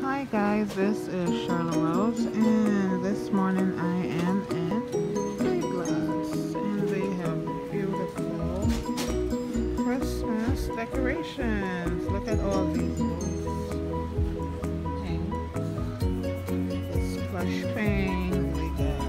Hi guys, this is Charlotte Rose, and this morning I am in Big Lots, and they have beautiful Christmas decorations. Look at all these booths. Pink, this plush pink, we got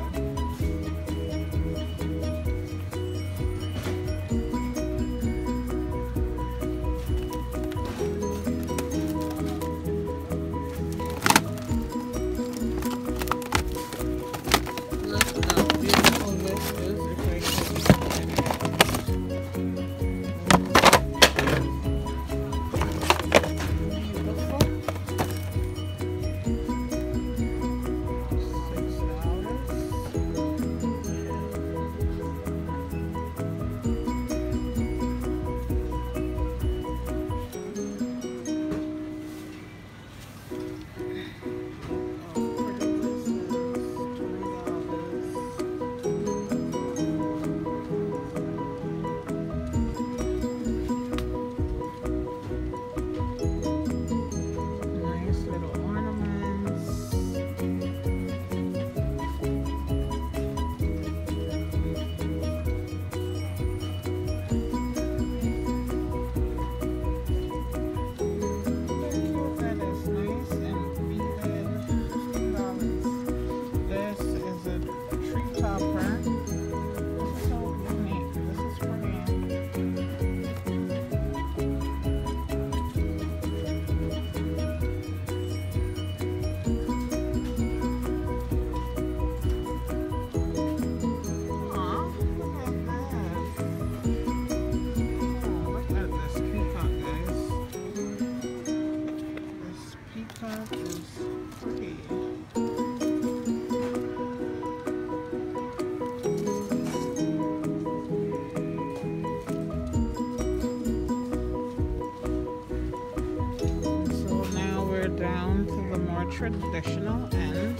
down to the more traditional end.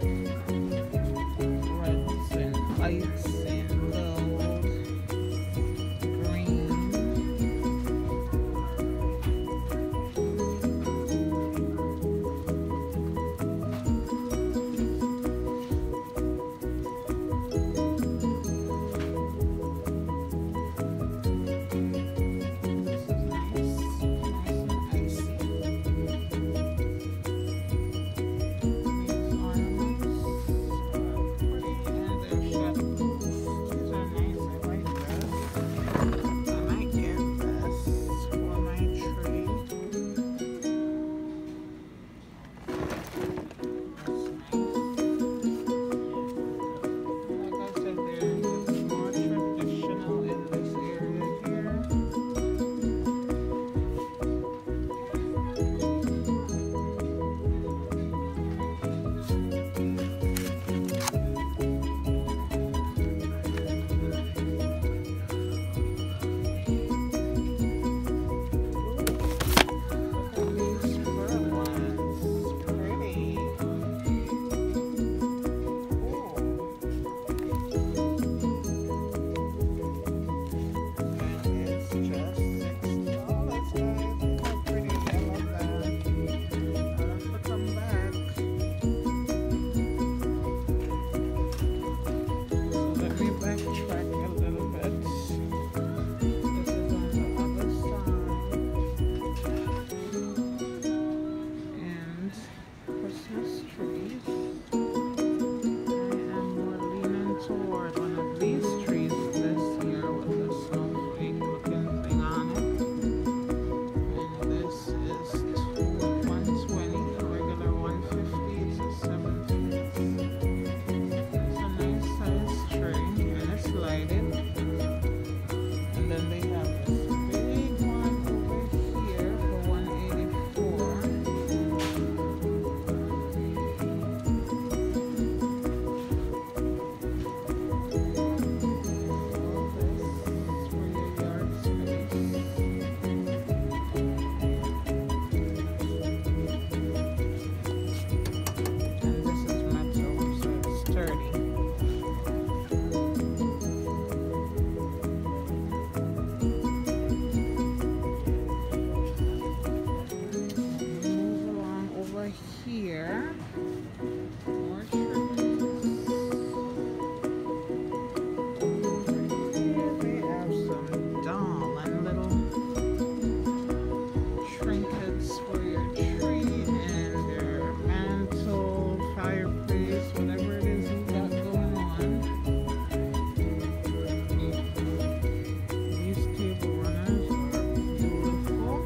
Reds and whites and gold, green. Ornaments. here, more trees. Here they have some doll and little trinkets for your tree and your mantle, fireplace, whatever it is you got going on. These table runners are beautiful.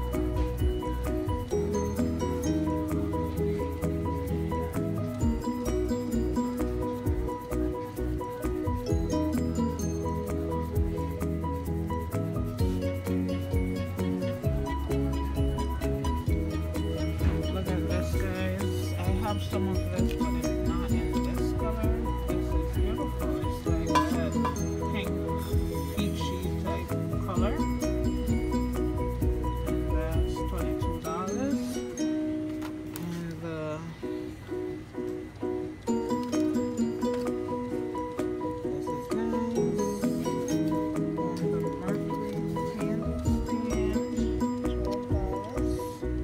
Look at this, guys. I have some of this, but it's not in this color. This is beautiful. It's like that pink, peachy type color. And that's $22. And the this is nice. And the Mercury candlestand, $12.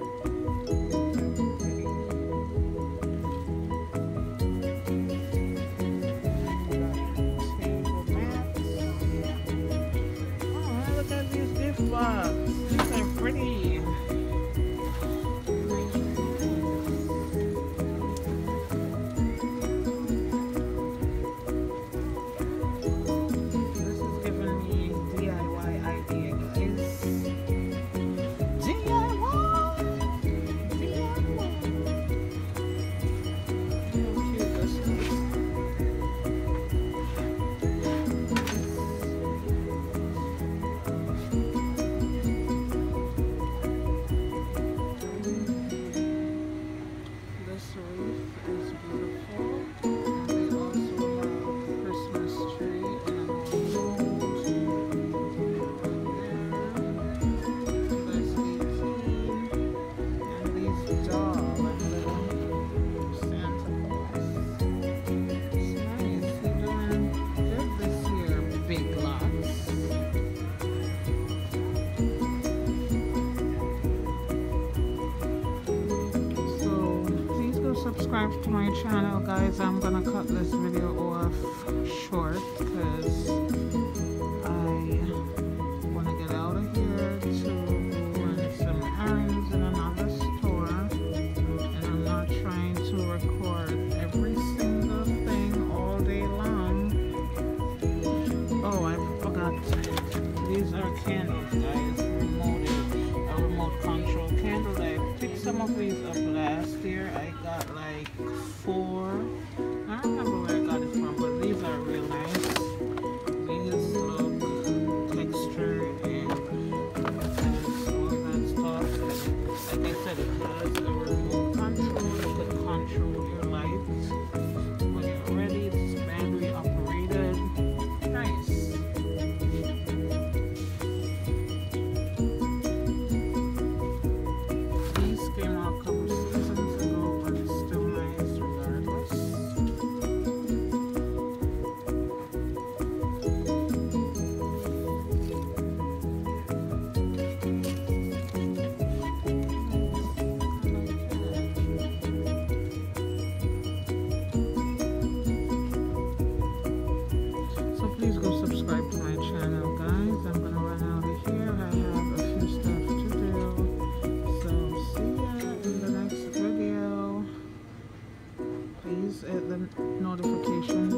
Oh, look at these gift box. These are pretty. This is giving me DIY idea, guys. DIY! DIY! How cute this is. This wreath is beautiful. And they also have a Christmas tree and a mold there. That's 18. And these doll and little Santa Claus. It's nice. You're doing good this year, Big Lots. So please go subscribe to my channel, guys. I'm gonna cut this video off short because I want to get out of here to run some errands in another store, and I'm not trying to record every single thing all day long. Oh, I forgot. These are candles, guys. A remote control candle. I picked some of these up last year. I got like 4. I don't remember where I got it from, but these are real nice. These look textured and all that stuff. Like I said, it has a remote control. You can control your lights when you're ready. It's battery operated. Nice. These came out a couple seasons ago, but it's still nice regardless. So please go subscribe to my channel, guys. I'm gonna run out of here. I have a few stuff to do. So see ya in the next video. Please hit the notification